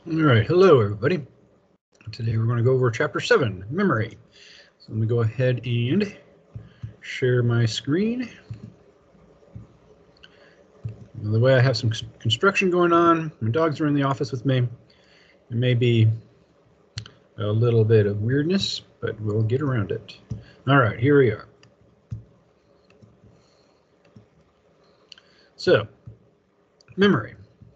All right, hello everybody. Today we're going to go over Chapter 7, Memory. So let me go ahead and share my screen. By the way, I have some construction going on. My dogs are in the office with me. There may be a little bit of weirdness, but we'll get around it. All right, here we are. So, memory.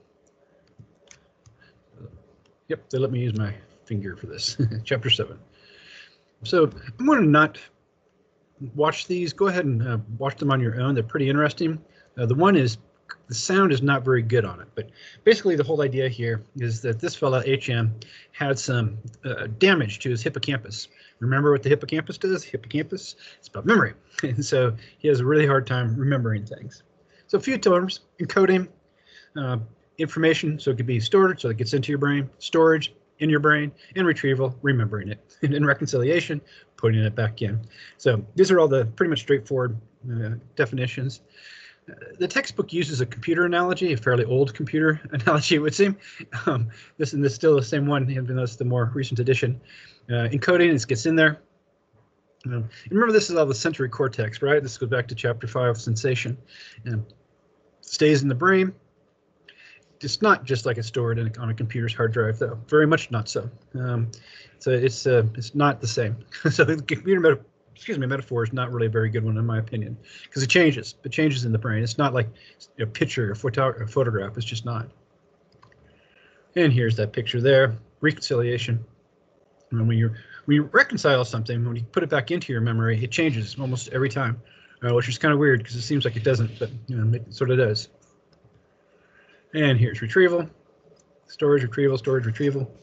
Yep, they let me use my finger for this. Chapter 7. So I'm going to not watch these. Go ahead and watch them on your own. They're pretty interesting. The one is, the sound is not very good on it, but basically the whole idea here is that this fella, HM, had some damage to his hippocampus. Remember what the hippocampus does? Hippocampus, it's about memory. And so he has a really hard time remembering things. So a few terms: encoding, information, so it could be stored, so it gets into your brain, storage in your brain, and retrieval, remembering it, and in reconciliation, putting it back in. So these are all the pretty much straightforward definitions. The textbook uses a computer analogy, a fairly old computer analogy, it would seem. This is still the same one, even though it's the more recent edition. Encoding, it gets in there. Remember, this is all the sensory cortex, right? This goes back to Chapter 5, sensation. Stays in the brain. It's not just like it's stored on a computer's hard drive, though. Very much not so. So it's not the same. So the computer metaphor is not really a very good one in my opinion, because it changes. It changes in the brain. It's not like a picture or a photograph. It's just not. And here's that picture there. Reconciliation. And when you reconcile something, when you put it back into your memory, it changes almost every time, which is kind of weird because it seems like it doesn't, but it sort of does. And here's retrieval, storage, retrieval, storage, retrieval.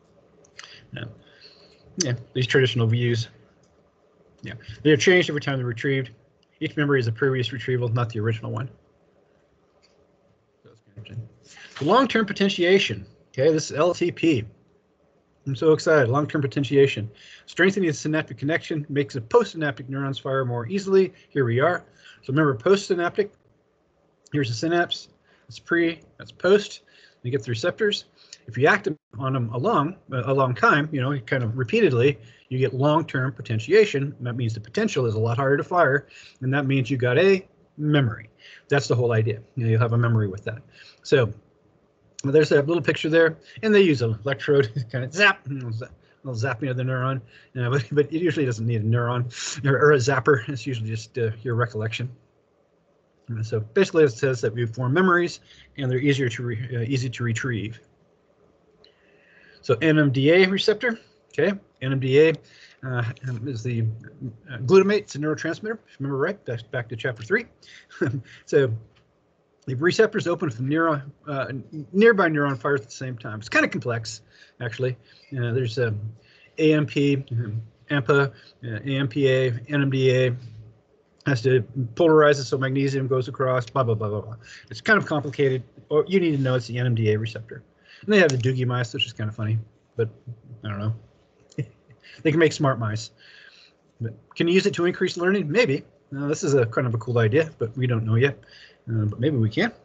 Yeah, these traditional views. Yeah, they're changed every time they're retrieved. Each memory is a previous retrieval, not the original one. The long-term potentiation. Okay, this is LTP. I'm so excited. Long-term potentiation. Strengthening the synaptic connection makes the postsynaptic neurons fire more easily. Here we are. So remember, postsynaptic. Here's the synapse. That's pre, that's post. You get the receptors. If you act on them a long time, kind of repeatedly, you get long-term potentiation. That means the potential is a lot harder to fire, and that means you got a memory. That's the whole idea. You'll have a memory with that. So there's that little picture there, and they use an electrode to kind of zap, a little zapping of the neuron, but it usually doesn't need a neuron or a zapper. It's usually just your recollection. So basically, it says that we form memories, and they're easy to retrieve. So NMDA receptor, okay, NMDA is the glutamate. It's a neurotransmitter. If you remember right, that's back to Chapter 3. So the receptors open if the nearby neuron fires at the same time. It's kind of complex, actually. There's AMP, AMPA, AMPA, NMDA. Has to polarize it so magnesium goes across, blah, blah, blah, blah, blah. It's kind of complicated, or you need to know it's the NMDA receptor. And they have the Doogie mice, which is kind of funny, but I don't know. They can make smart mice. But can you use it to increase learning? Maybe. This is a kind of a cool idea, but we don't know yet. But maybe we can.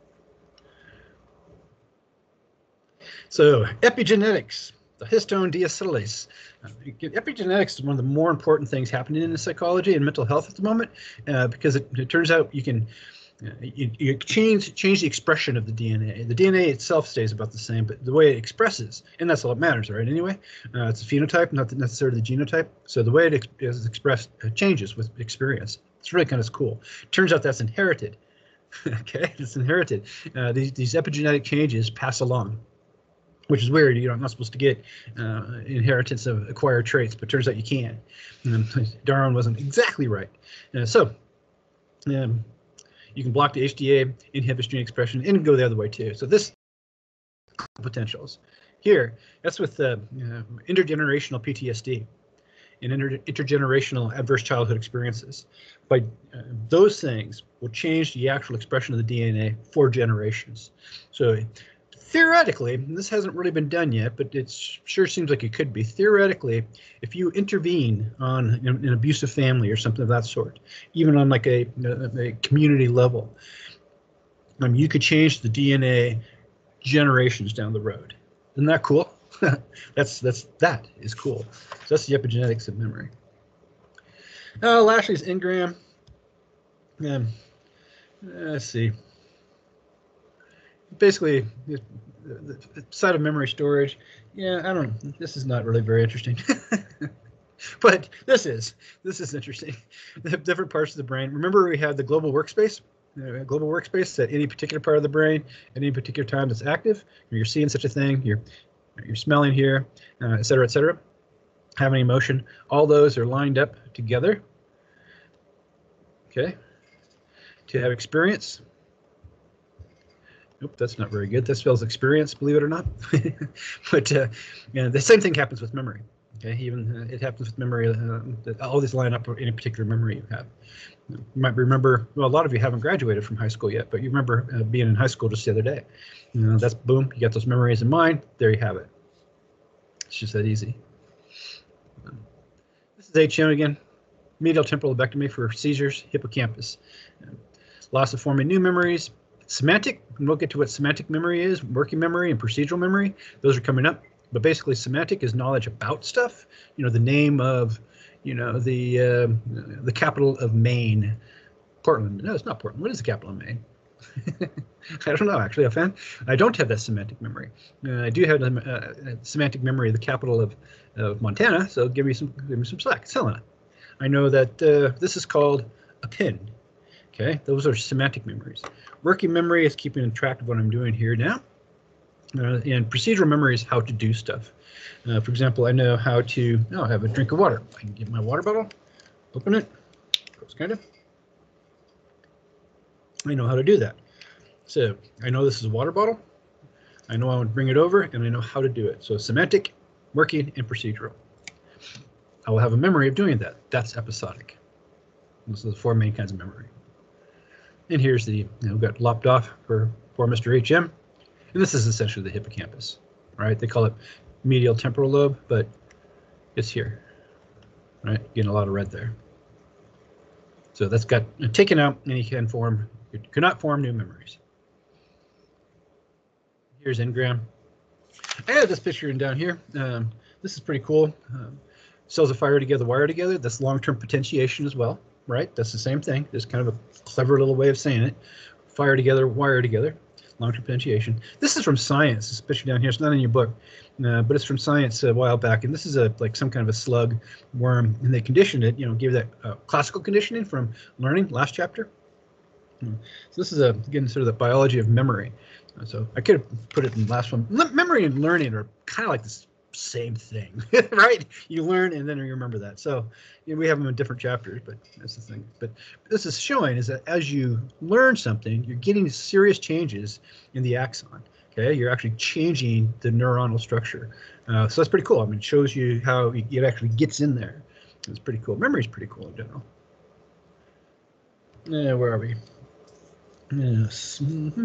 So epigenetics. The histone deacetylase. Epigenetics is one of the more important things happening in psychology and mental health at the moment, because it turns out you can you change the expression of the DNA. The DNA itself stays about the same, but the way it expresses, and that's all that matters, right? Anyway, it's a phenotype, not necessarily the genotype. So the way it is expressed changes with experience. It's really kind of cool. Turns out that's inherited. Okay, it's inherited. These epigenetic changes pass along, which is weird. You're not supposed to get inheritance of acquired traits, but turns out you can. Darwin wasn't exactly right. So you can block the HDA, inhibit gene expression, and go the other way too. So this potentials. Here, that's with intergenerational PTSD and intergenerational adverse childhood experiences. By those things will change the actual expression of the DNA for generations. So theoretically, and this hasn't really been done yet, but it sure seems like it could be. Theoretically, if you intervene on an abusive family or something of that sort, even on like a community level, you could change the DNA generations down the road. Isn't that cool? That is cool. So that's the epigenetics of memory. Lashley's engram. Let's see. Basically, the side of memory storage. Yeah, I don't. This is not really very interesting. But this is interesting. The different parts of the brain. Remember, we have the global workspace. Global workspace at any particular part of the brain at any particular time that's active. You're seeing such a thing. You're smelling here, et cetera, et cetera. Having emotion. All those are lined up together. Okay. To have experience. Nope, that's not very good. That spells experience, believe it or not. But the same thing happens with memory. Okay, even it happens with memory. That all these line up for any particular memory you have. You might remember. Well, a lot of you haven't graduated from high school yet, but you remember being in high school just the other day. That's boom. You got those memories in mind. There you have it. It's just that easy. This is HM again. Medial temporal lobectomy for seizures, hippocampus. Loss of forming new memories. Semantic, and we'll get to what semantic memory is, working memory and procedural memory. Those are coming up. But basically, semantic is knowledge about stuff. The name of, the capital of Maine. Portland. No, it's not Portland. What is the capital of Maine? I don't know, actually, offhand. I don't have that semantic memory. I do have a semantic memory of the capital of Montana, so give me some slack. It's Helena. I know that this is called a pin. Okay, those are semantic memories. Working memory is keeping track of what I'm doing here now. And procedural memory is how to do stuff. For example, I know how to have a drink of water. I can get my water bottle, open it, goes kind of. I know how to do that. So I know this is a water bottle. I know I want to bring it over, and I know how to do it. So semantic, working, and procedural. I will have a memory of doing that. That's episodic. Those are the four main kinds of memory. And here's the, we've got lopped off for Mr. HM. And this is essentially the hippocampus, right? They call it medial temporal lobe, but it's here, right? Getting a lot of red there. So that's got taken out, and you cannot form new memories. Here's engram. I have this picture down here. This is pretty cool. Cells of fire together, wire together. That's long-term potentiation as well, right? That's the same thing. There's kind of a clever little way of saying it. Fire together, wire together. Long-term potentiation. This is from Science, especially down here. It's not in your book, but it's from Science a while back. And this is like some kind of a slug worm, and they conditioned it. Gave that classical conditioning from learning last chapter. So this is again sort of the biology of memory. So I could have put it in the last one. Memory and learning are kind of like this same thing, right? You learn and then you remember that. So we have them in different chapters, but that's the thing. But this is showing is that as you learn something, you're getting serious changes in the axon. Okay, you're actually changing the neuronal structure. So that's pretty cool. I mean, it shows you how it actually gets in there. It's pretty cool. Memory is pretty cool in general. Where are we? Yes.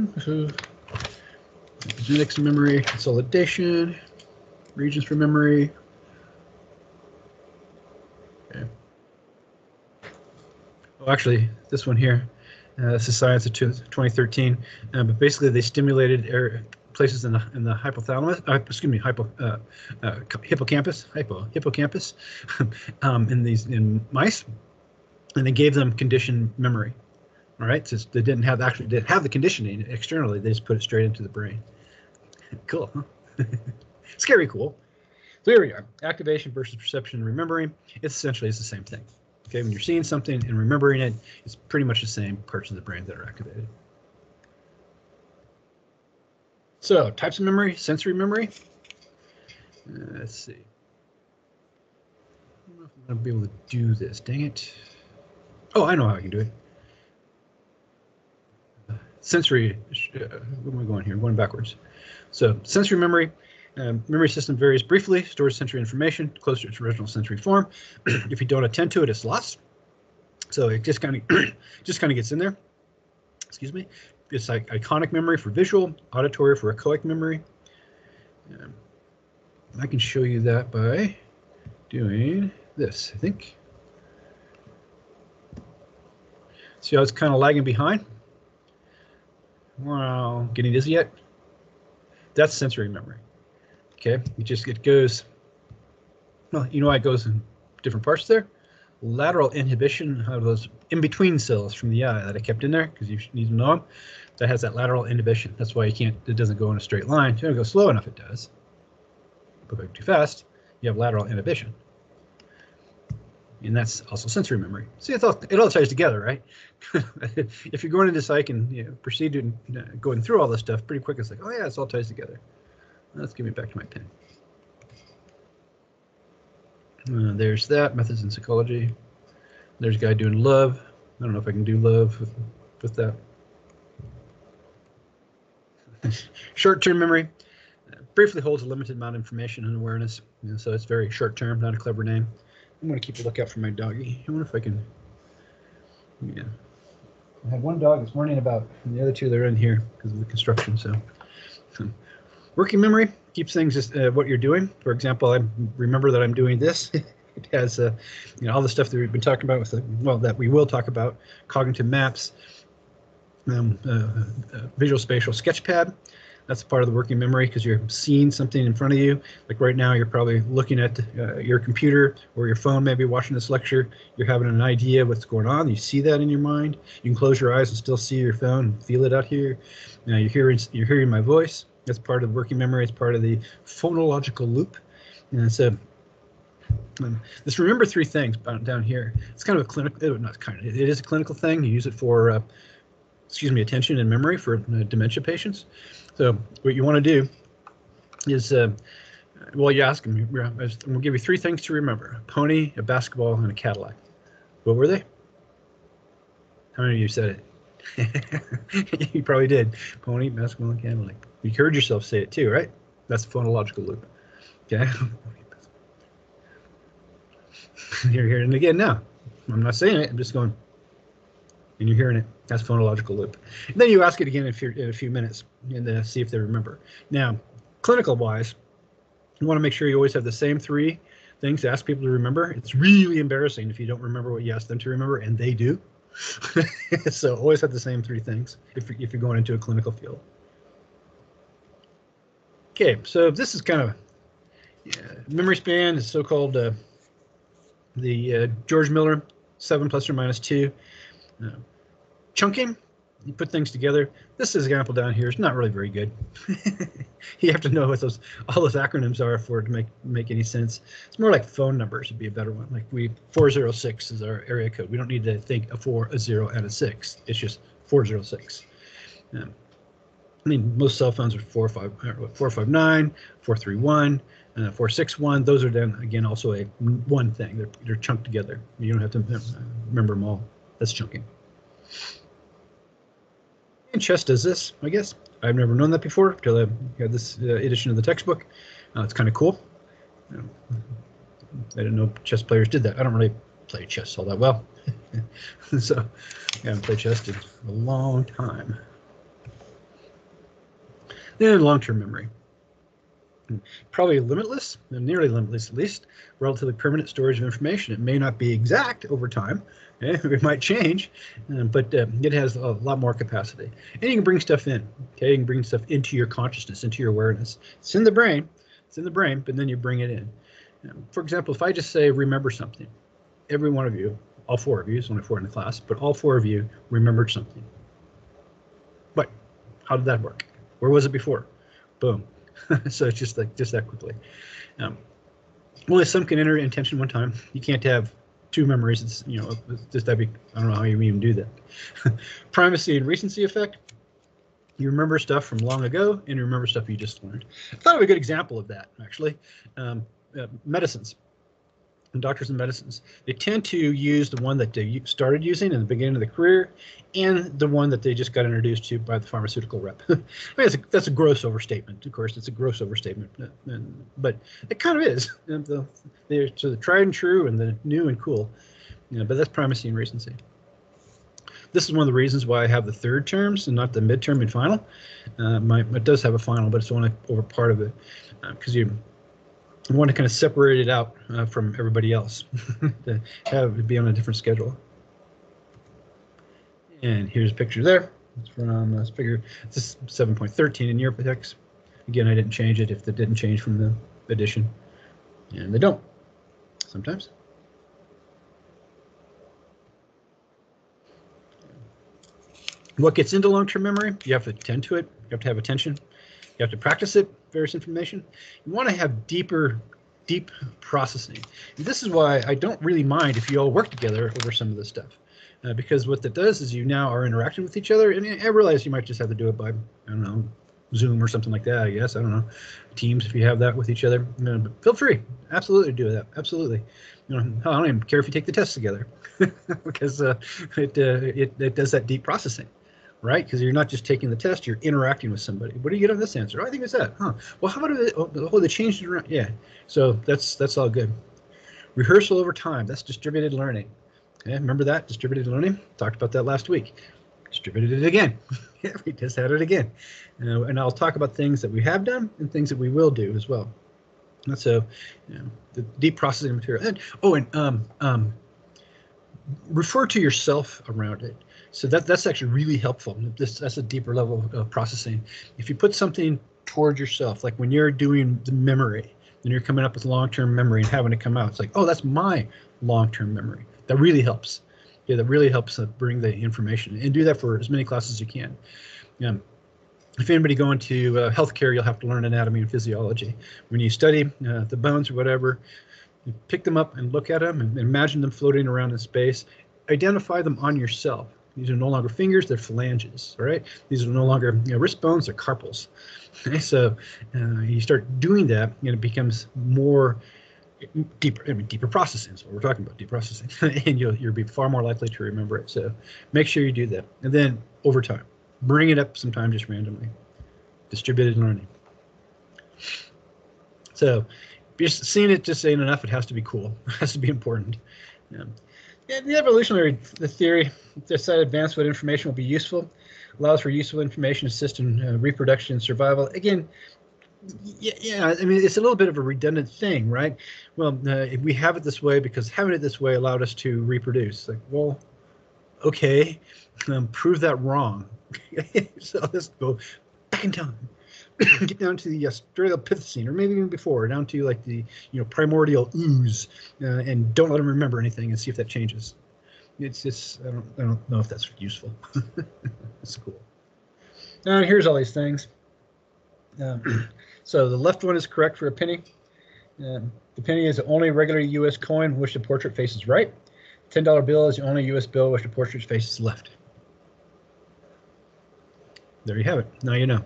Genetics, memory, consolidation. Regions for memory. Okay. Oh, actually, this one here. This is Science of 2013. But basically, they stimulated places in the hypothalamus. Excuse me, hippocampus. Hippocampus. in mice, and they gave them conditioned memory. All right, since they didn't have the conditioning externally, they just put it straight into the brain. Cool. Huh? Scary cool. So here we are. Activation versus perception and remembering. It's the same thing. Okay, when you're seeing something and remembering it, it's pretty much the same parts of the brain that are activated. So types of memory, sensory memory. Let's see. I don't know if I'm going to be able to do this. Dang it. Oh, I know how I can do it. Sensory. Where am I going here? I'm going backwards. So sensory memory. Memory system varies briefly, stores sensory information close to its original sensory form. If you don't attend to it, it's lost. So it just kind of gets in there. Excuse me. It's like iconic memory for visual, auditory for echoic memory. I can show you that by doing this, I think. See how it's kind of lagging behind? Wow, getting dizzy yet? That's sensory memory. Okay, it goes. Well, you know why it goes in different parts there? Lateral inhibition of those in-between cells from the eye that I kept in there because you need to know them. That has that lateral inhibition. That's why it doesn't go in a straight line. If you don't go slow enough, it does. But if too fast, you have lateral inhibition. And that's also sensory memory. See, it all ties together, right? If you're going into psych and proceed to going through all this stuff pretty quick, it's like, oh yeah, it all ties together. Let's give me back to my pen. There's that, methods in psychology. There's a guy doing love. I don't know if I can do love with that. Short-term memory briefly holds a limited amount of information and awareness, so it's very short-term, not a clever name. I'm going to keep a lookout for my doggy. I wonder if I can. Yeah, I had one dog this morning about, and the other two they're in here because of the construction. So, working memory keeps things just what you're doing. For example, I remember that I'm doing this. It has all the stuff that we've been talking about with that we will talk about, cognitive maps, visual spatial sketchpad. That's part of the working memory because you're seeing something in front of you. Like right now, you're probably looking at your computer or your phone, maybe watching this lecture. You're having an idea of what's going on. You see that in your mind. You can close your eyes and still see your phone and feel it out here. Now you're hearing my voice. That's part of the working memory. It's part of the phonological loop. And so this remember three things down here. It's kind of a clinical, not kind of, it is a clinical thing. You use it for, attention and memory for dementia patients. So what you want to do is, you ask them, we'll give you three things to remember: a pony, a basketball, and a Cadillac. What were they? How many of you said it? You probably did. Pony, basketball, and Cadillac. You heard yourself say it too, right? That's the phonological loop. Okay. You're hearing it again now. I'm not saying it. I'm just going, and you're hearing it. That's phonological loop. And then you ask it again in a few minutes and see if they remember. Now, clinical wise, you want to make sure you always have the same three things to ask people to remember. It's really embarrassing if you don't remember what you asked them to remember, and they do. So always have the same three things if you're going into a clinical field. Okay, so this is kind of memory span is so-called the George Miller 7 + or - 2. Chunking, you put things together. This example down here is not really very good. You have to know what all those acronyms are for it to make any sense. It's more like phone numbers would be a better one. Like 406 is our area code. We don't need to think a 4, a 0, and a 6. It's just 406. Most cell phones are 459, 431, 461. Those are then again also a one thing. They're chunked together. You don't have to remember them all. That's chunking. And chess does this, I guess. I've never known that before until I had this edition of the textbook. It's kind of cool. I didn't know chess players did that. I don't really play chess all that well. So I haven't played chess in a long time. Then long-term memory. Probably limitless, nearly limitless at least, relatively permanent storage of information. It may not be exact over time. It might change, but it has a lot more capacity. And you can bring stuff in. Okay, you can bring stuff into your consciousness, into your awareness. It's in the brain. It's in the brain, but then you bring it in. For example, if I just say remember something, every one of you, all four of you, there's only 4 in the class, but all 4 of you remembered something. But how did that work? Where was it before? Boom. So it's just that quickly. Only some can enter intention one time. You can't have 2 memories. It's just that'd be, I don't know how you even do that. Primacy and recency effect. You remember stuff from long ago, and you remember stuff you just learned. I thought of a good example of that actually. Medicines. And doctors and medicines, they tend to use the one that they started using in the beginning of the career and the one that they just got introduced to by the pharmaceutical rep. I mean, that's a gross overstatement. Of course, it's a gross overstatement, but it kind of is. They're so the tried and true and the new and cool. But that's primacy and recency. This is one of the reasons why I have the 3rd terms and not the midterm and final. It does have a final, but it's only over part of it because you want to kind of separate it out from everybody else to have it be on a different schedule. And here's a picture there. It's from this figure. This is 7.13 in your text. Again, I didn't change it if it didn't change from the addition, and they don't sometimes. What gets into long-term memory? You have to attend to it. You have to have attention. You have to practice it, various information. You want to have deep processing. And this is why I don't really mind if you all work together over some of this stuff. Because what that does is you now are interacting with each other, and I realize you might just have to do it by, I don't know, Zoom or something like that, I guess. I don't know. Teams, if you have that with each other. But feel free. Absolutely do that. Absolutely. I don't even care if you take the test together because it does that deep processing. Right? Because you're not just taking the test, you're interacting with somebody. What do you get on this answer? Oh, I think it's that. Huh. Well, how about it? Oh, they changed it around. Yeah. So that's all good. Rehearsal over time. That's distributed learning. Okay, remember that? Distributed learning? Talked about that last week. Distributed it again. Yeah, we just had it again. And I'll talk about things that we have done and things that we will do as well. And so, the deep processing material. And refer to yourself around it. So that's actually really helpful. That's a deeper level of processing. If you put something toward yourself, like when you're doing the memory, and you're coming up with long-term memory and having it come out, it's like, oh, that's my long-term memory. That really helps. Yeah, that really helps bring the information, and do that for as many classes as you can. If anybody go into healthcare, you'll have to learn anatomy and physiology. When you study the bones or whatever, you pick them up and look at them and imagine them floating around in space. Identify them on yourself. These are no longer fingers, they're phalanges, all right? These are no longer wrist bones, they're carpals. Okay, so you start doing that, and it becomes more deeper processing. That's what we're talking about, deep processing. And you'll be far more likely to remember it. So make sure you do that. And then over time, bring it up sometime just randomly. Distributed learning. So just seeing it just ain't enough. It has to be cool. It has to be important. Yeah, the evolutionary theory decided advanced what information will be useful, allows for useful information to assist in reproduction and survival. Again, yeah, I mean, it's a little bit of a redundant thing, right? Well, we have it this way because having it this way allowed us to reproduce. Like, well, okay, prove that wrong. So let's go back in time. Get down to the Australopithecine, or maybe even before, down to like the primordial ooze, and don't let them remember anything, and see if that changes. It's just I don't know if that's useful. It's cool. And here's all these things. So the left one is correct for a penny. The penny is the only regular U.S. coin which the portrait faces right. $10 bill is the only U.S. bill which the portrait faces left. There you have it. Now you know.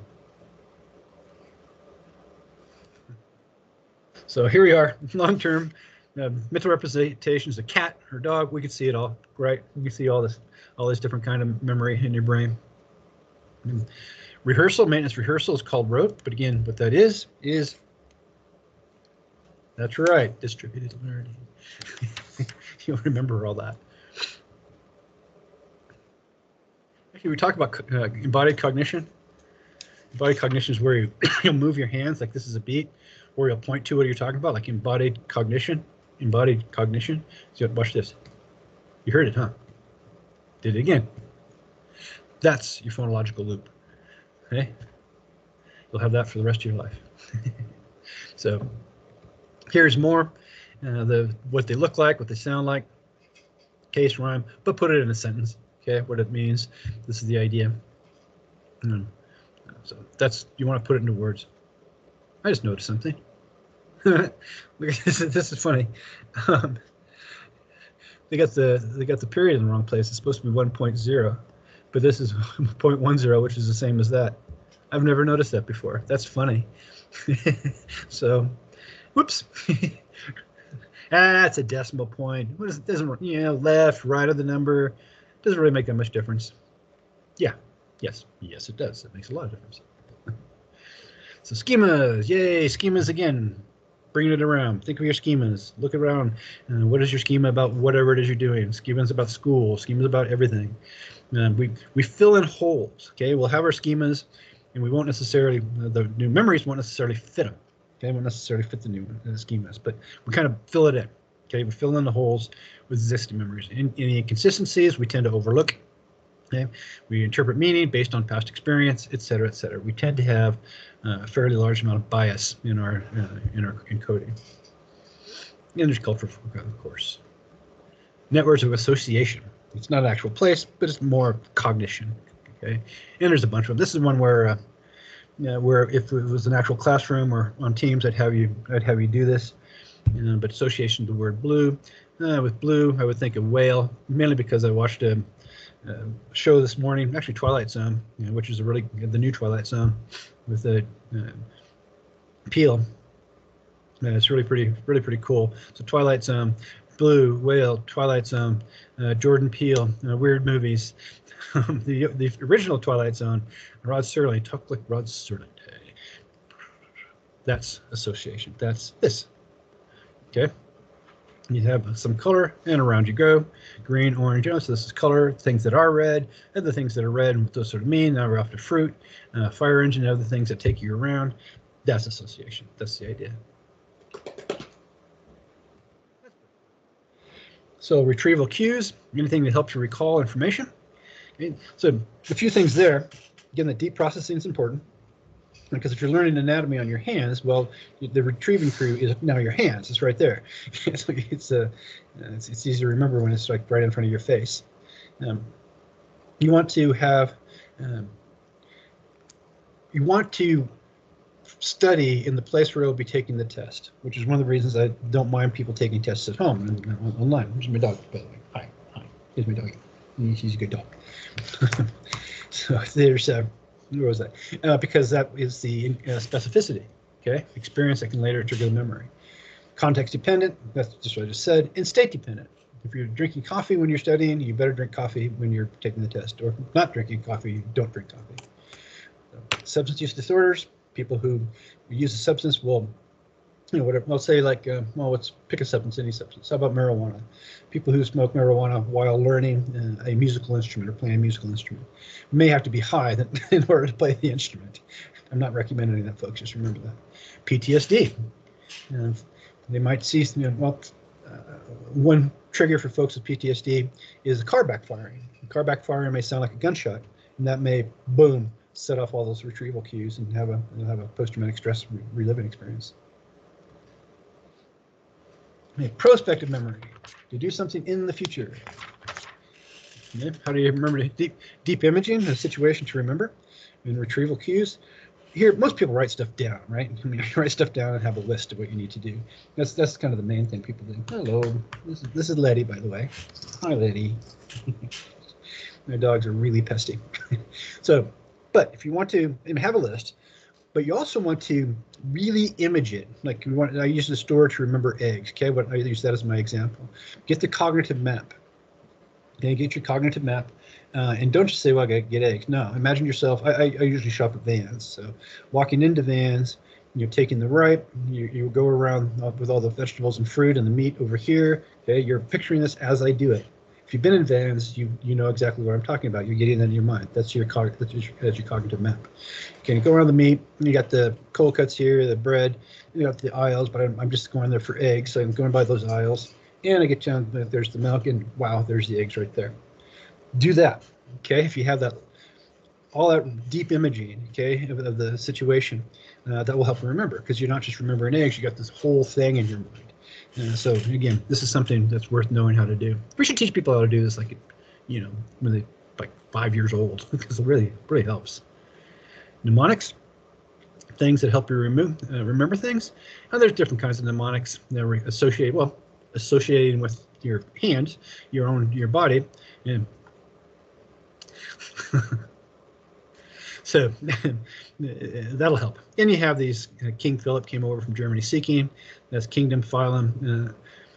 So here we are, long-term mental representations, a cat or dog. We can see it all, right? We can see all this different kind of memory in your brain. And rehearsal, maintenance rehearsal is called rote, but again, what that is that's right, distributed learning. You'll remember all that. Actually, we talk about embodied cognition. Embodied cognition is where you'll move your hands like this is a beat, or you'll point to what you're talking about, like embodied cognition. Embodied cognition. So watch this. You heard it, huh? Did it again. That's your phonological loop. Okay? You'll have that for the rest of your life. So here's more. What they look like, what they sound like, case rhyme, but put it in a sentence. Okay, what it means. This is the idea. So you want to put it into words. I just noticed something. This is funny. They got the period in the wrong place. It's supposed to be 1.0, but this is 0.10, which is the same as that. I've never noticed that before. That's funny. So, whoops. That's a decimal point. What is it? Doesn't left, right of the number doesn't really make that much difference. Yeah. Yes, it does. It makes a lot of difference. So schemas, yay, schemas again. Bringing it around. Think of your schemas. Look around. What is your schema about whatever it is you're doing? Schemas about school. Schemas about everything. We fill in holes. Okay, we'll have our schemas, and we won't necessarily the new memories won't necessarily fit them. Okay, won't necessarily fit the new schemas, but we kind of fill it in. Okay, we fill in the holes with existing memories. Any inconsistencies we tend to overlook. Okay? We interpret meaning based on past experience, et cetera, et cetera. We tend to have a fairly large amount of bias in our encoding. And there's cultural, of course. Networks of association. It's not an actual place, but it's more cognition. Okay, and there's a bunch of them. This is one where if it was an actual classroom or on Teams, I'd have you do this. But association to the word blue. With blue, I would think of whale, mainly because I watched a show this morning, actually Twilight Zone, which is the new Twilight Zone with the Peele. It's really pretty cool. So Twilight Zone, Blue, Whale, Twilight Zone, Jordan Peele, weird movies. The original Twilight Zone, Rod Serling, talk like Rod Serling. That's association. That's this. Okay. You have some color, and around you go. Green, orange, so this is color, things that are red, and the things that are red, and what those sort of mean. Now we're off to fruit, fire engine, other things that take you around. That's association. That's the idea. So retrieval cues, anything that helps you recall information. Okay. So a few things there. Again, the deep processing is important. Because if you're learning anatomy on your hands, well, the retrieving crew is now your hands. It's right there. It's easy to remember when it's like right in front of your face. You want to have you want to study in the place where you'll be taking the test, which is one of the reasons I don't mind people taking tests at home and online. Here's my dog, by the way. Hi. Here's my dog. He's a good dog. So there's where was that? Because that is the specificity, okay? Experience that can later trigger the memory. Context dependent, that's just what I just said, and state dependent. If you're drinking coffee when you're studying, you better drink coffee when you're taking the test, or not drinking coffee, don't drink coffee. Substance use disorders, people who use a substance will, whatever, let's say like, let's pick a substance, any substance. How about marijuana? People who smoke marijuana while learning a musical instrument or playing a musical instrument may have to be high in order to play the instrument. I'm not recommending that, folks. Just remember that. PTSD. They might see, one trigger for folks with PTSD is a car backfiring. A car backfiring may sound like a gunshot, and that may, boom, set off all those retrieval cues and have a post-traumatic stress reliving experience. Prospective memory, to do something in the future. How do you remember deep imaging, a situation to remember, and retrieval cues? Here, most people write stuff down, right? I mean, write stuff down and have a list of what you need to do. That's kind of the main thing people do. Hello, this is Letty, by the way. Hi, Letty. My dogs are really pesty. So, but if you want to have a list, but you also want to really image it. Like I use the store to remember eggs. Okay, I use that as my example. Get the cognitive map. Okay, get your cognitive map, and don't just say, "Well, I gotta get eggs." No, imagine yourself. I usually shop at Vans, so walking into Vans, you're taking the right. You go around with all the vegetables and fruit and the meat over here. Okay, you're picturing this as I do it. If you've been in Vans, you know exactly what I'm talking about. You're getting that in your mind. That's your cognitive map. Okay, you go around the meat. You got the cold cuts here, the bread. You got the aisles, but I'm just going there for eggs. So I'm going by those aisles, and I get down. There's the milk, and wow, there's the eggs right there. Do that. Okay, if you have that, all that deep imaging, okay, of the situation, that will help you remember, because you're not just remembering eggs. You got this whole thing in your mind. So again, this is something that's worth knowing how to do. We should teach people how to do this, like, when they're like 5 years old, because it really helps. Mnemonics, things that help you remember things. And there's different kinds of mnemonics that are associating with your hand, your body, and so that'll help. And you have these. King Philip came over from Germany seeking. That's kingdom, phylum,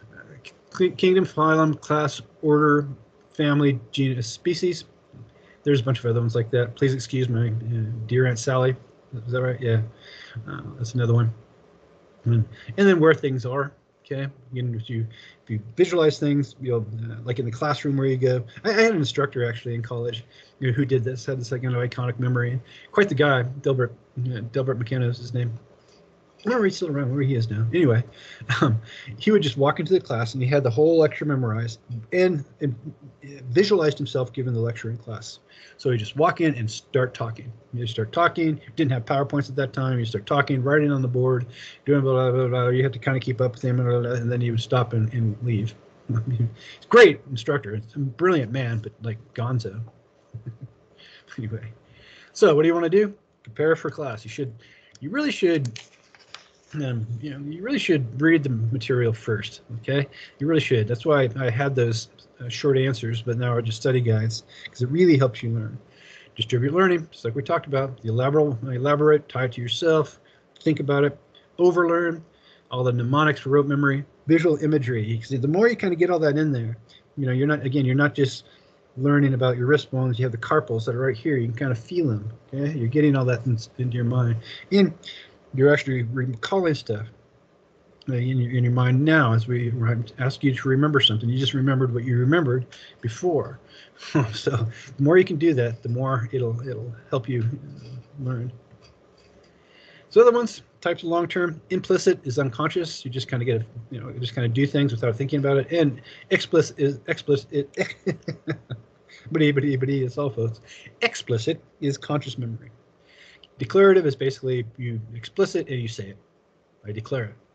class, order, family, genus, species. There's a bunch of other ones like that. Please excuse my dear Aunt Sally. Is that right? Yeah, that's another one. And then where things are. Okay. Again, if you visualize things, like in the classroom where you go. I had an instructor actually in college who did this, had this iconic memory. Quite the guy, Delbert McKenna is his name. I don't know if he's still around, where he is now. Anyway, he would just walk into the class and he had the whole lecture memorized and visualized himself giving the lecture in class. So he'd just walk in and start talking. You start talking. Didn't have PowerPoints at that time. You start talking, writing on the board, doing blah, blah, blah. You have to kind of keep up with him, and then he would stop and leave. He's a great instructor. It's a brilliant man, but like gonzo. Anyway, so what do you want to do? Prepare for class. You really should you really should read the material first, okay? You really should. That's why I had those short answers, but now are just study guides, because it really helps you learn. Distribute learning, just like we talked about. Elaborate, tie it to yourself, think about it, overlearn, all the mnemonics for rote memory, visual imagery. Because the more you kind of get all that in there, you're not just learning about your wrist bones. You have the carpals that are right here. You can kind of feel them, okay? You're getting all that into your mind. And you're actually recalling stuff in your mind now as we ask you to remember something. You just remembered what you remembered before. So the more you can do that, the more it'll help you learn. So other ones, types of long-term. Implicit is unconscious. You just kind of get, just kind of do things without thinking about it. And explicit is explicit. but it's all folks. Explicit is conscious memory. Declarative is basically you explicit and you say it. I declare it.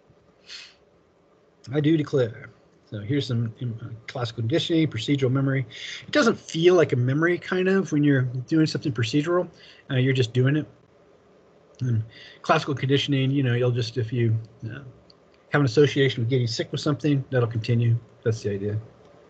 I do declare. So here's some classical conditioning, procedural memory. It doesn't feel like a memory kind of when you're doing something procedural. You're just doing it. And classical conditioning, you'll just, if you have an association with getting sick with something, that'll continue. That's the idea.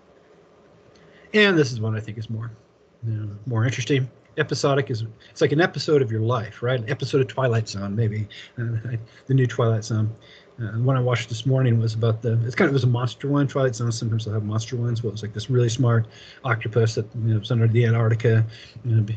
And this is one I think is more interesting. Episodic it's like an episode of your life, right? An episode of Twilight Zone, maybe the new Twilight Zone. The one I watched this morning was about it was a monster one. Twilight Zone sometimes they'll have monster ones. Well, it was like this really smart octopus that was under the Antarctica, and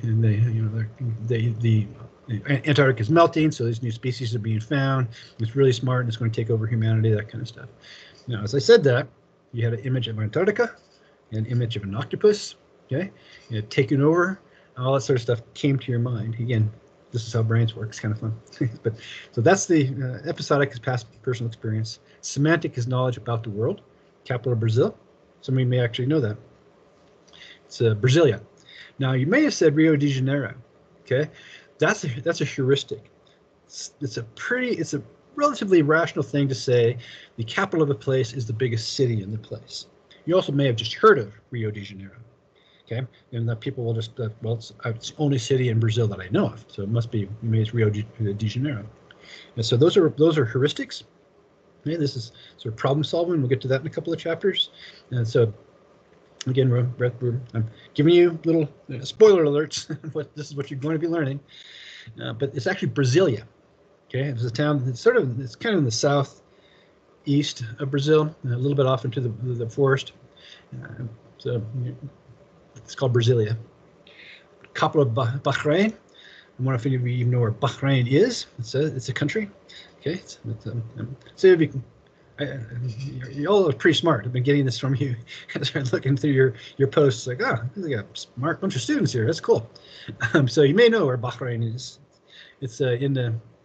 the Antarctica is melting, so these new species are being found. It's really smart and it's going to take over humanity, that kind of stuff. Now, as I said that, you had an image of Antarctica, an image of an octopus, okay, taking over. All that sort of stuff came to your mind. Again, this is how brains work. It's kind of fun. But so that's the episodic is past personal experience. Semantic is knowledge about the world. Capital of Brazil. Some of you may actually know that. It's Brasilia. Now you may have said Rio de Janeiro. Okay, that's a heuristic. It's a relatively rational thing to say. The capital of a place is the biggest city in the place. You also may have just heard of Rio de Janeiro. Okay, and that people will just it's the only city in Brazil that I know of, so it must be maybe it's Rio de Janeiro. And so those are heuristics. Okay, this is sort of problem solving. We'll get to that in a couple of chapters. And so again, I'm giving you little spoiler alerts. This is what you're going to be learning. But it's actually Brasilia. Okay, it's a town. It's kind of in the southeast of Brazil, a little bit off into the forest. So it's called Brasilia. Capital of Bahrain. I wonder if any of you even know where Bahrain is. It's a country. Okay, so if you you all are pretty smart. I've been getting this from you as I'm looking through your posts. Like, we got a smart bunch of students here. That's cool. So you may know where Bahrain is. It's in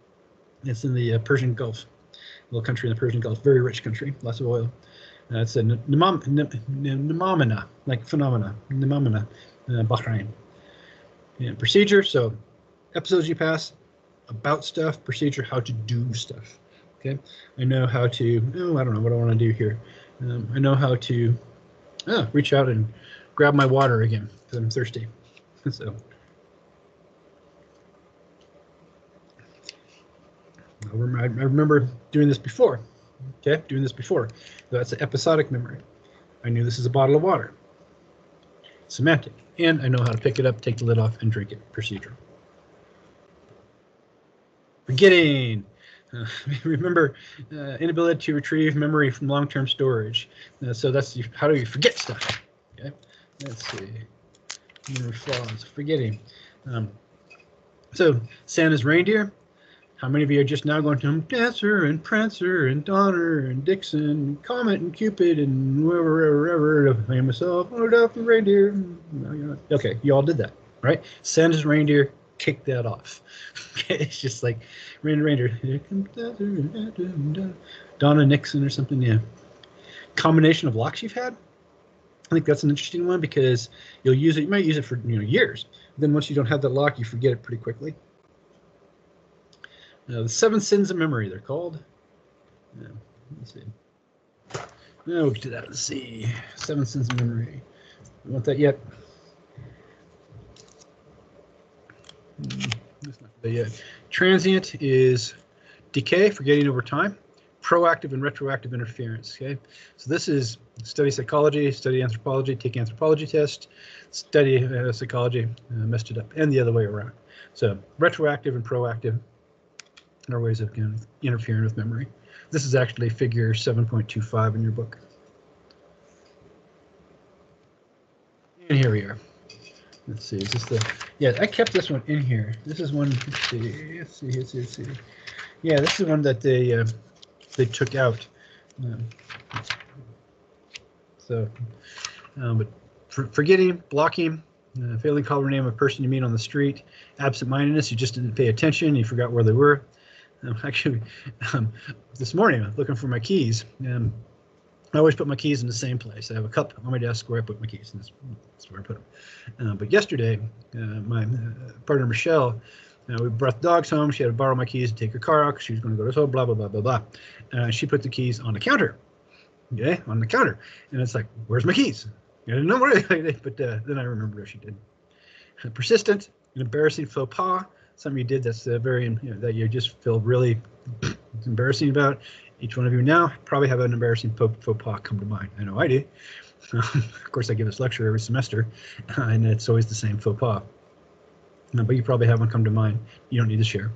the Persian Gulf, a little country in the Persian Gulf. Very rich country, lots of oil. It's a Nemamina, like phenomena, Nemamina, Bahrain. And procedure, so episodes you pass, about stuff, procedure, how to do stuff. Okay, I know how to, I don't know what I want to do here. I know how to reach out and grab my water again because I'm thirsty. So I remember doing this before. Okay, That's an episodic memory. I knew this is a bottle of water. Semantic. And I know how to pick it up, take the lid off, and drink it. Procedural. Forgetting. Remember, inability to retrieve memory from long-term storage. So that's how do you forget stuff? Okay, let's see. Memory flaws. Forgetting. So Santa's reindeer. How many of you are just now going to Dancer and Prancer and Donner and Dixon, Comet and Cupid and wherever famous myself, Rudolph the reindeer? Okay, you all did that, right? Santa's reindeer, kick that off. Okay, it's just like Ranger, Donna Nixon or something. Yeah, combination of locks you've had. I think that's an interesting one because you'll use it. You might use it for years. Then once you don't have that lock, you forget it pretty quickly. The 7 sins of memory, they're called. Let's see. No, we'll get to that. Let's see. 7 sins of memory. You want that yet? That's not there yet. Transient is decay, forgetting over time. Proactive and retroactive interference. Okay, so this is study psychology, study anthropology, take anthropology test, study psychology, messed it up, and the other way around. So retroactive and proactive are ways of interfering with memory. This is actually figure 7.25 in your book. And here we are. Let's see, is this the, yeah, I kept this one in here. This is one, let's see. Yeah, this is one that they took out. But forgetting, blocking, failing to call or name a person you meet on the street, absent-mindedness, you just didn't pay attention, you forgot where they were. Actually, this morning, I'm looking for my keys. I always put my keys in the same place. I have a cup on my desk where I put my keys, and that's where I put them. But yesterday, my partner, Michelle, we brought the dogs home. She had to borrow my keys to take her car out because she was going to go to school, blah, blah, blah, blah, blah. She put the keys on the counter, okay, on the counter. And it's like, where's my keys? I didn't know where they, but then I remembered what she did. Persistent and embarrassing faux pas, something you did that's very, that you just feel really embarrassing about. Each one of you now probably have an embarrassing faux pas come to mind. I know I do. Of course, I give this lecture every semester, and it's always the same faux pas. But you probably have one come to mind. You don't need to share.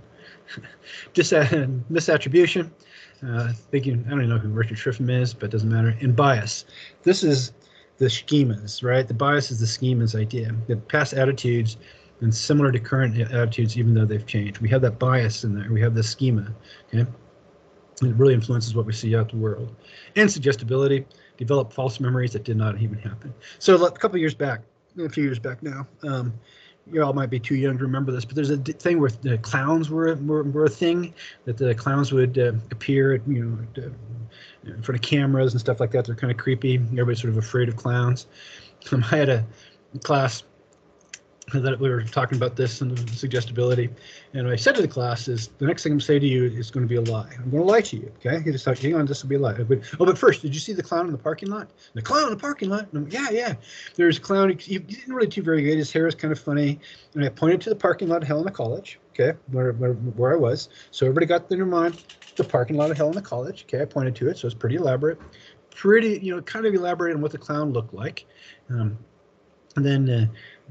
Misattribution. Thinking, I don't even know who Richard Schriffen is, but it doesn't matter. And bias. This is the schemas, right? The bias is the schemas idea. The past attitudes and similar to current attitudes, even though they've changed. We have that bias in there. We have the schema. Okay. It really influences what we see out the world. And suggestibility, develop false memories that did not even happen. So a couple of years back, a few years back now, you all might be too young to remember this, but there's a thing where the clowns were a thing, that the clowns would appear at, in front of cameras and stuff like that. They're kind of creepy. Everybody's sort of afraid of clowns. I had a class that we were talking about this and suggestibility, and what I said to the class is, the next thing I'm going to say to you is going to be a lie. I'm going to lie to you, okay? You just thought, hang on, this will be a lie. But first, did you see the clown in the parking lot? The clown in the parking lot? Yeah. There's a clown. He didn't really do very good. His hair is kind of funny. And I pointed to the parking lot of Helena College, okay, where I was. So everybody got in their mind the parking lot of Helena College. Okay, I pointed to it, so it's pretty elaborate. Kind of elaborate on what the clown looked like. And then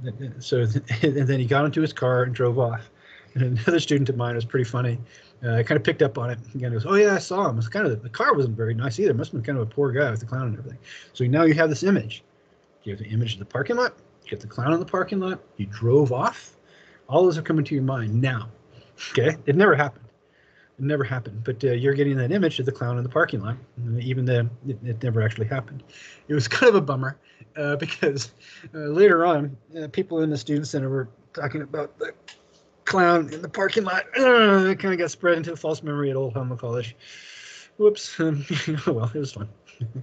he got into his car and drove off. And another student of mine was pretty funny. I kind of picked up on it. Again, he goes, "Oh yeah, I saw him. It's kind of, the car wasn't very nice either. It must have been kind of a poor guy with the clown and everything." So now you have this image. You have the image of the parking lot. You get the clown in the parking lot. You drove off. All those are coming to your mind now. Okay, it never happened. It never happened. But you're getting that image of the clown in the parking lot, even though it never actually happened. It was kind of a bummer because later on, people in the student center were talking about the clown in the parking lot. It kind of got spread into a false memory at Old Helena College. Whoops. Well, it was fun.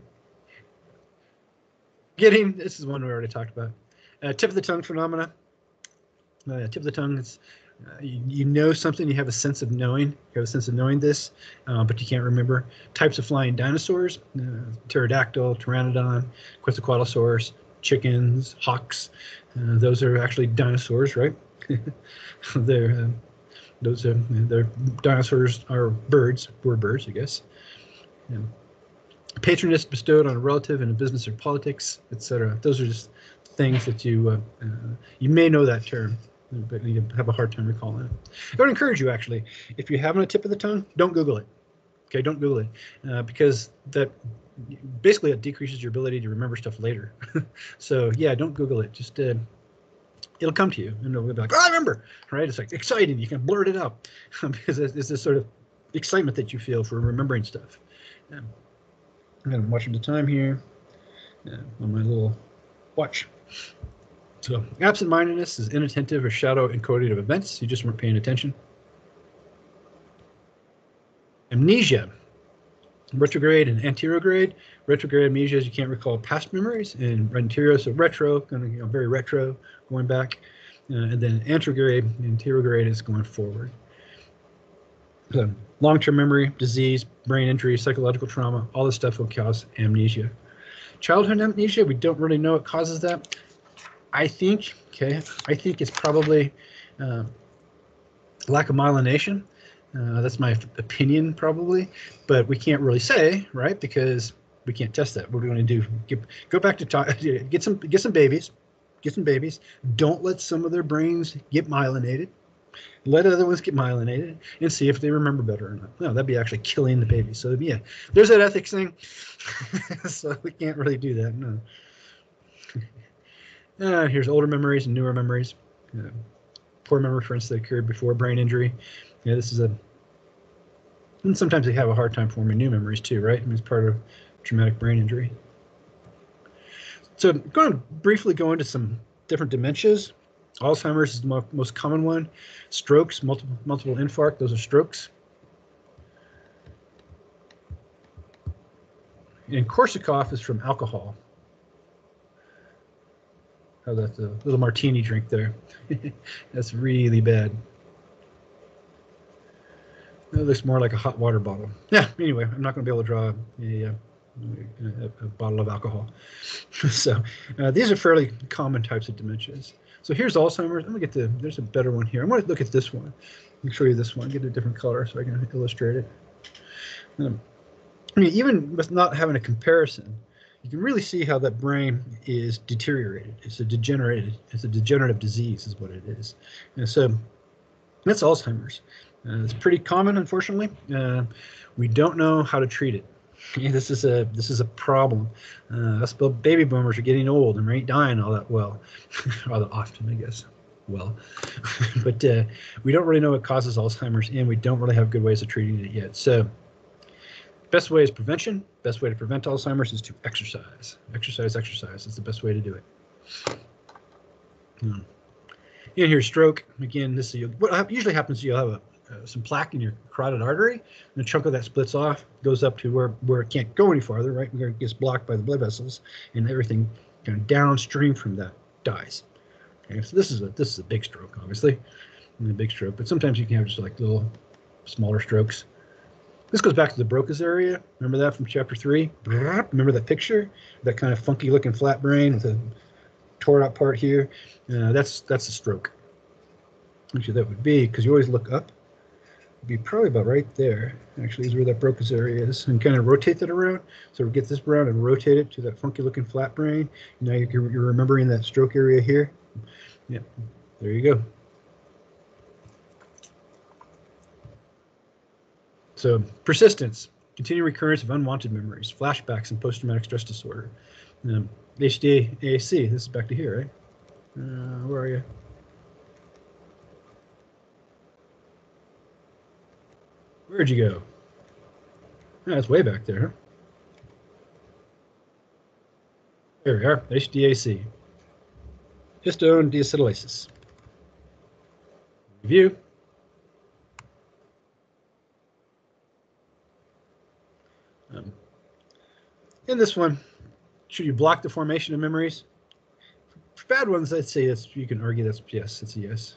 This is one we already talked about. Tip of the tongue phenomena. Tip of the tongue is you know something, you have a sense of knowing. You have a sense of knowing this, but you can't remember. Types of flying dinosaurs: pterodactyl, pteranodon, Quetzalcoatlosaurus, chickens, hawks. Those are actually dinosaurs, right? They're dinosaurs are birds. Were birds, I guess. Patronage bestowed on a relative in a business or politics, etc. Those are just things that you may know that term, but you have a hard time recalling it. I would encourage you, actually, if you're having a tip of the tongue, don't Google it. Okay, don't Google it, because that basically it decreases your ability to remember stuff later. So yeah, don't Google it. Just it'll come to you, and it'll be like, "Oh, I remember!" Right? It's like exciting. You can blurt it out because it's this sort of excitement that you feel for remembering stuff. I'm watching the time here on my little watch. So absent-mindedness is inattentive or shadow encoding of events. You just weren't paying attention. Amnesia, retrograde and anterograde. Retrograde amnesia is you can't recall past memories, and anterior, so retro, kind of very retro, going back, and then anterograde is going forward. So long-term memory, disease, brain injury, psychological trauma, all this stuff will cause amnesia. Childhood amnesia, we don't really know what causes that. I think it's probably lack of myelination. That's my opinion, probably, but we can't really say, right? Because we can't test that. What we're going to do? Go back to get some babies. Don't let some of their brains get myelinated. Let other ones get myelinated and see if they remember better or not. No, that'd be actually killing the baby. So yeah, there's that ethics thing. So we can't really do that. No. Here's older memories and newer memories. Poor memory, for instance, that occurred before brain injury. Yeah, this is and sometimes they have a hard time forming new memories too, right? I mean, it's part of traumatic brain injury. So I'm going to briefly go into some different dementias. Alzheimer's is the most common one. Strokes, multiple infarct, those are strokes. And Korsakoff is from alcohol. Oh, that's a little martini drink there. That's really bad. It looks more like a hot water bottle. Yeah, anyway, I'm not going to be able to draw a bottle of alcohol. So these are fairly common types of dementias. So here's Alzheimer's. I'm going to there's a better one here. I'm going to look at this one. Let me show you this one, get a different color so I can illustrate it. I mean, even with not having a comparison, you can really see how that brain is deteriorated. It's a degenerative disease is what it is. And so that's Alzheimer's. It's pretty common, unfortunately. We don't know how to treat it. This is a problem. Us baby boomers are getting old and we ain't dying all that well, all that often, I guess. Well, but we don't really know what causes Alzheimer's, and we don't really have good ways of treating it yet. So, best way is prevention. Best way to prevent Alzheimer's is to exercise. Exercise is the best way to do it. And here's stroke. Again, this is what usually happens. You'll have some plaque in your carotid artery, and a chunk of that splits off, goes up to where it can't go any farther, right? It gets blocked by the blood vessels, and everything kind of downstream from that dies. Okay, so this is a big stroke, obviously, and a big stroke. But sometimes you can have just like little smaller strokes. This goes back to the Broca's area. Remember that from chapter 3? Remember that picture? That kind of funky looking flat brain with a tore out part here? That's a stroke. Actually, that would be, because you always look up, it'd be probably about right there. Actually, is where that Broca's area is. And kind of rotate that around. So we get this around and rotate it to that funky looking flat brain. Now you're remembering that stroke area here. Yeah, there you go. So persistence, continued recurrence of unwanted memories, flashbacks, and post-traumatic stress disorder. HD-AAC, this is back to here, right? Where are you? Where'd you go? Oh, that's way back there, huh? There we are, HD-AC. Histone deacetylases. Review. In this one, should you block the formation of memories? For bad ones, I'd say you can argue that's yes, it's a yes.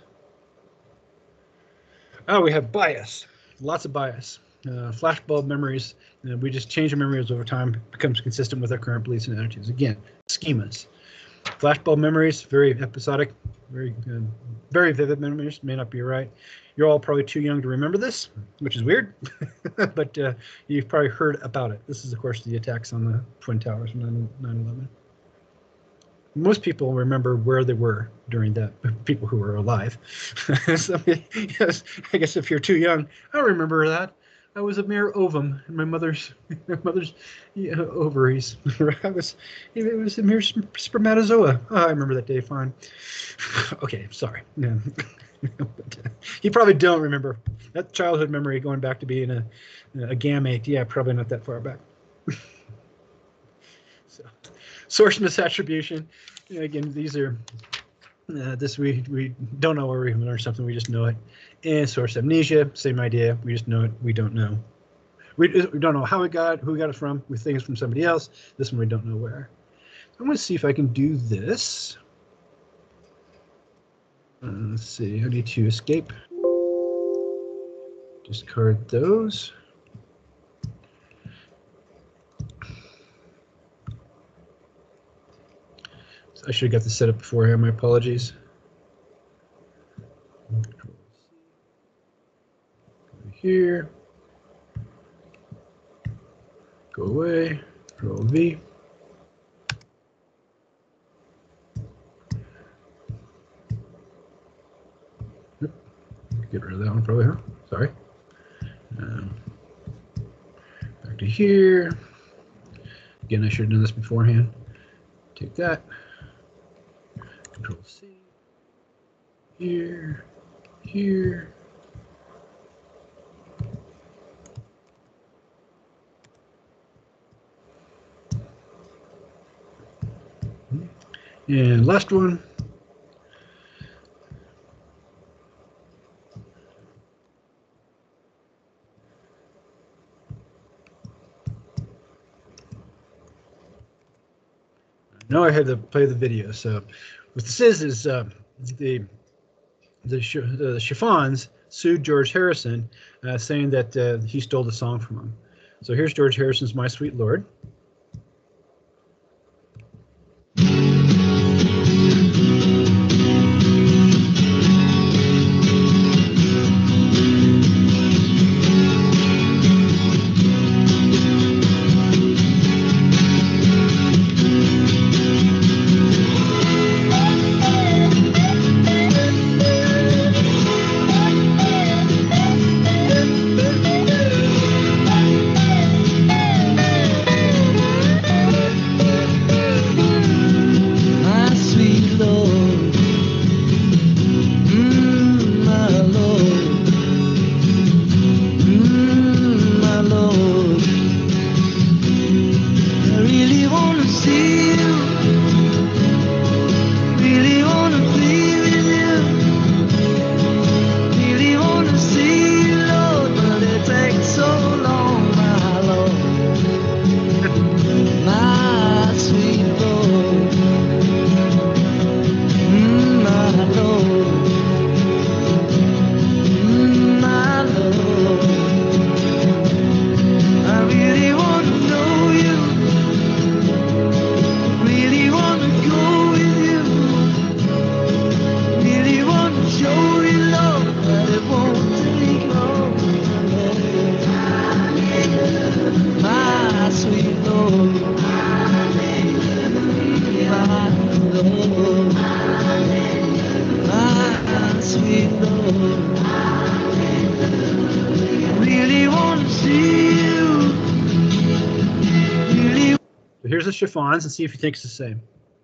Oh, we have bias, lots of bias. Flashbulb memories, we just change our memories over time, becomes consistent with our current beliefs and attitudes. Again, schemas. Flashbulb memories, very episodic, very vivid memories, may not be right. You're all probably too young to remember this, which is weird, but you've probably heard about it. This is, of course, the attacks on the Twin Towers from 9/11. Most people remember where they were during that, people who were alive. So, yes, I guess if you're too young, I don't remember that. I was a mere ovum in my mother's ovaries. It was a mere spermatozoa. Oh, I remember that day fine. Okay, sorry. No. You probably don't remember that childhood memory going back to being a gamete. Yeah, probably not that far back. So, source misattribution. Again, these are This we don't know where we learned something. We just know it. And source amnesia, same idea. We just know it. We don't know. We don't know how it got, who got it from. We think it's from somebody else. This one we don't know where. I'm going to see if I can do this. Let's see. I need to escape. Discard those. I should have got this set up beforehand. My apologies. Here. Go away. Control V. Get rid of that one probably, huh? Sorry. Back to here. Again, I should have done this beforehand. Take that. Control C. Here. Here. And last one. Now I had to play the video. So what this is the Chiffons sued George Harrison, saying that he stole the song from him. So here's George Harrison's "My Sweet Lord." Here's the Chiffons and see if you think it's the same.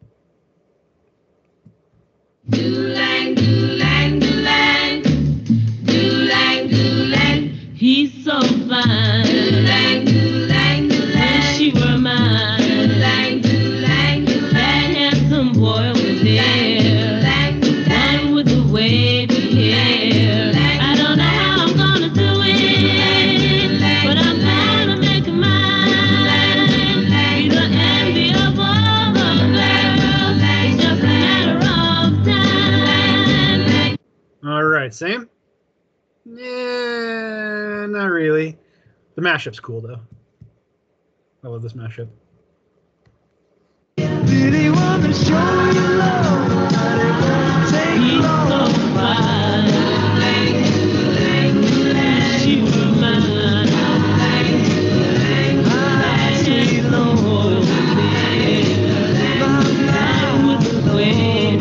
Do-lang, do-lang, do-lang. Do-lang, do-lang. He's so fine. Do-lang, do-lang, do-lang. Wish you were mine. Do-lang, do-lang, do-lang. That handsome boy over there. Do-lang, do-lang. One with the wavy hair. I don't know how I'm gonna do it, but I'm gonna make him mine. He's the envy of all the girls. It's just a matter of time. All right, same? Yeah, not really. The mashup's cool though. I love this mashup. Really wanna show you love, but it won't take He's long. so fine. She was mine. My sweet Lord, Mine with the wave.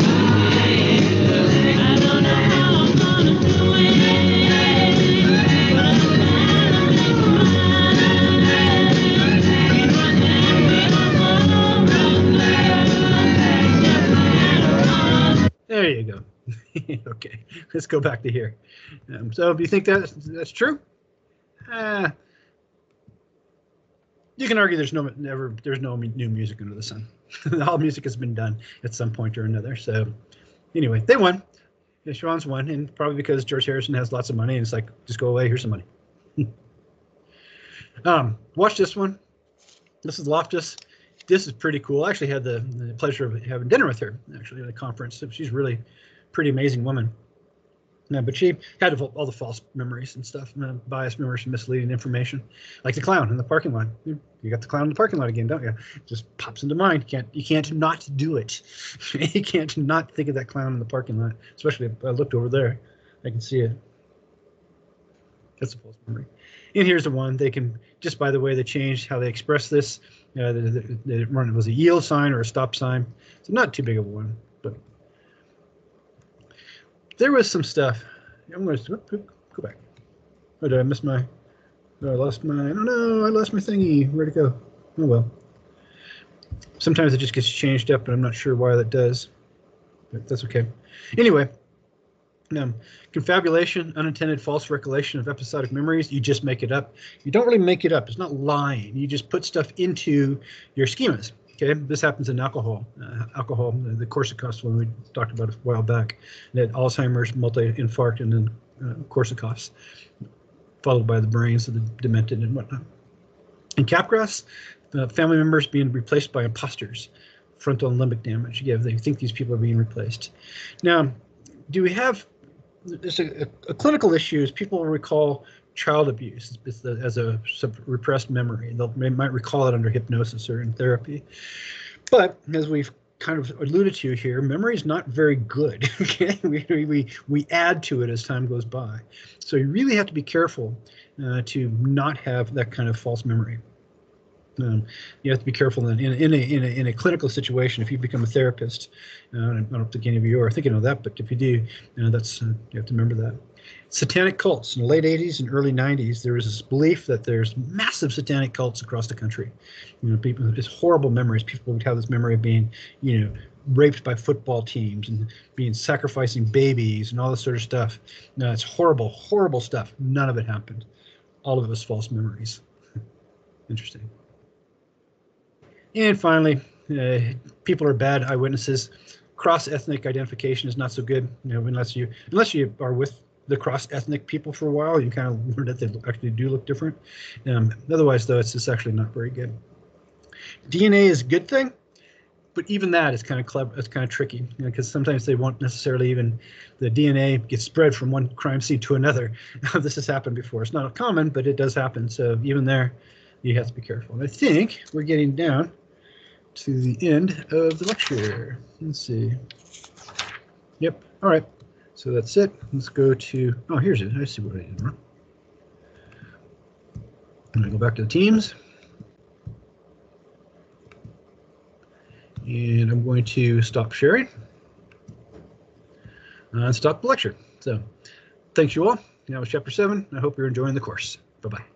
I don't know how I'm gonna do it, but I'm gonna make it mine. He's the envy of all the girls. Just a matter of There you go. Okay, let's go back to here. So if you think that's true, you can argue there's no new music under the sun. All music has been done at some point or another. So Anyway, they won. Yeah, Schwann's won, and probably because George Harrison has lots of money, and it's like, just go away. Here's some money. Watch this one. This is Loftus. This is pretty cool. I actually had the pleasure of having dinner with her actually at a conference. She's really a pretty amazing woman. No, but she had all the false memories and stuff, biased memories and misleading information, like the clown in the parking lot. You got the clown in the parking lot again, don't you? It just pops into mind. You can't not do it. You can't not think of that clown in the parking lot, especially if I looked over there. I can see it. That's a false memory. And here's the one. They can, just by the way they changed how they express this, it was a yield sign or a stop sign. So not too big of a one, but there was some stuff. I'm going to go back. Oh, did I miss my? Oh, I lost my. I don't know. I lost my thingy. Where'd it go? Oh well. Sometimes it just gets changed up, and I'm not sure why that does. But that's okay. Anyway, confabulation, unintended false recollection of episodic memories. You just make it up. You don't really make it up. It's not lying. You just put stuff into your schemas. Okay, this happens in alcohol. The Korsakoff's one we talked about a while back. That Alzheimer's, multi-infarct, and then Korsakoff's, followed by the brains of the demented and whatnot. In Capgras, family members being replaced by imposters, frontal and limbic damage. Yeah, they think these people are being replaced. Now, do we have? There's a clinical issue is people recall child abuse as a repressed memory. They might recall it under hypnosis or in therapy. But as we've kind of alluded to here, memory is not very good. Okay, we add to it as time goes by. So you really have to be careful to not have that kind of false memory. You have to be careful in a clinical situation. If you become a therapist, I don't think any of you are thinking of that, but if you do, that's you have to remember that. Satanic cults in the late 80s and early 90s, there was this belief that there's massive satanic cults across the country. People, it's horrible memories. People would have this memory of being, raped by football teams and being sacrificing babies and all this sort of stuff. No, it's horrible, horrible stuff. None of it happened. All of it was false memories. Interesting. And finally, people are bad eyewitnesses. Cross-ethnic identification is not so good, unless you are with the cross-ethnic people for a while, you kind of learn that they actually do look different. Otherwise, though, it's actually not very good. DNA is a good thing, but even that is kind of clever. It's kind of tricky because sometimes they won't necessarily the DNA gets spread from one crime scene to another. This has happened before. It's not common, but it does happen. So even there, you have to be careful. And I think we're getting down to the end of the lecture. Let's see. Yep. All right. So that's it. Let's go to, here's it. I see what I did wrong. I'm going to go back to the teams. And I'm going to stop sharing and stop the lecture. So thanks you all. That was chapter 7. I hope you're enjoying the course. Bye-bye.